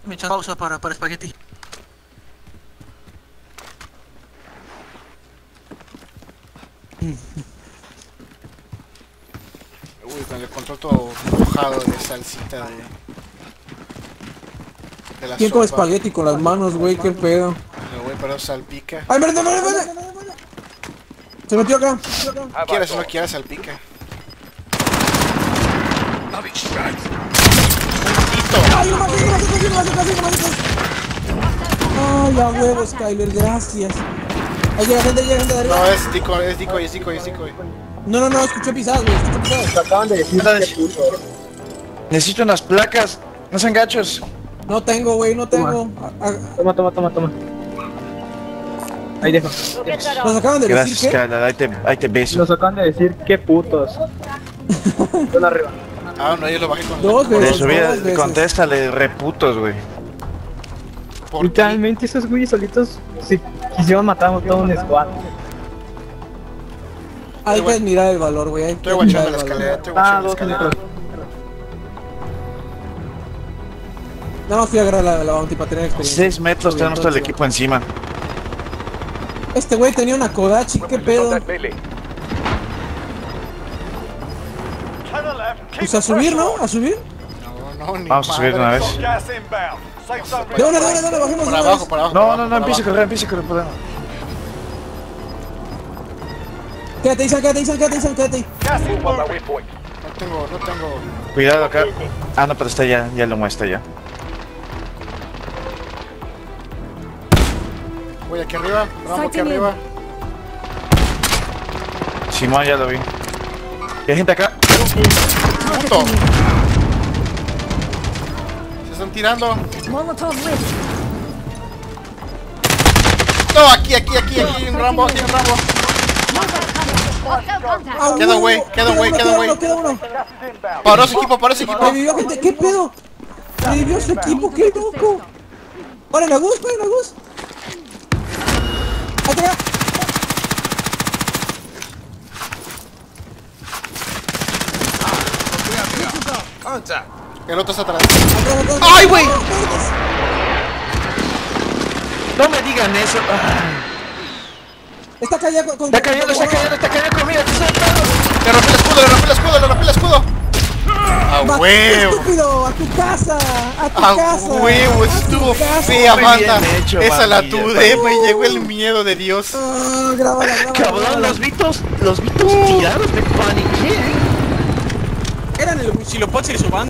Me echan pausa para espagueti. Uy, con el control todo mojado de salsita de la ¿Quién come sopa. espagueti con las manos, güey? ¿Qué pedo? El güey, pero salpica. ¡Ay, verde! Se metió acá. Quieras o no quieras, salpica. ¡Ay, lo maté! ¡Ay, a huevo, Skyler! Gracias. Ahí llega gente de arriba. No, es decoy. No, escuché pisadas, güey. Escuché pisadas. Acaban de decir que puto. Necesito unas placas. No sean gachos. No tengo, güey, no tengo. Toma. Ahí dejo. Nos acaban de Gracias, decir que... Skylar. Ahí te beso. Nos acaban de decir que putos. Están arriba. Ah, no, yo lo bajé con Dos De veces, subida, dos veces. contéstale, reputos, güey. ¿Por qué? Literalmente esos güeyes solitos, si quisieron matar a todo un squad. Hay que admirar el valor, güey. Hay que Estoy guachando admirar la el valor. escalera, estoy guachando la 2 escalera. metros. Nada más fui a agarrar la bounty para tener experiencia. 6 metros, tenemos todo el equipo encima. Este güey tenía una Kodachi, qué pedo. Pues a subir, ¿no? A subir. No, ni Vamos a subir de una madre. vez. De una, bajemos. Por abajo, por abajo. No, empieza a correr, podemos. Quédate, Isan, quédate ahí. No tengo. Cuidado acá. Ah, no, pero está ya lo muestra ya. Voy aquí arriba, Rambo aquí arriba. Simón ya lo vi. Hay gente acá. ¡Puto! Se están tirando. No, aquí, un Rambo. Ah, Queda un güey. Queda uno. Paró ese equipo. Revivió gente, ¿qué pedo? Revivió su equipo, qué loco. Paren a Gus. Acá. El otro está atrás. ¡Ay, güey! No me digan eso. Está callado con... Está cayendo conmigo. Le rompí el escudo. A huevo. Estúpido, a tu casa. A huevo, estuvo fea, Muy banda. bien hecho, Esa la bandilla, tuve, me bravo. llegó el miedo de Dios. Grábala. Cabrón, los vitos tirados, me paniqué. Eran el Huichilopochtli y su banda.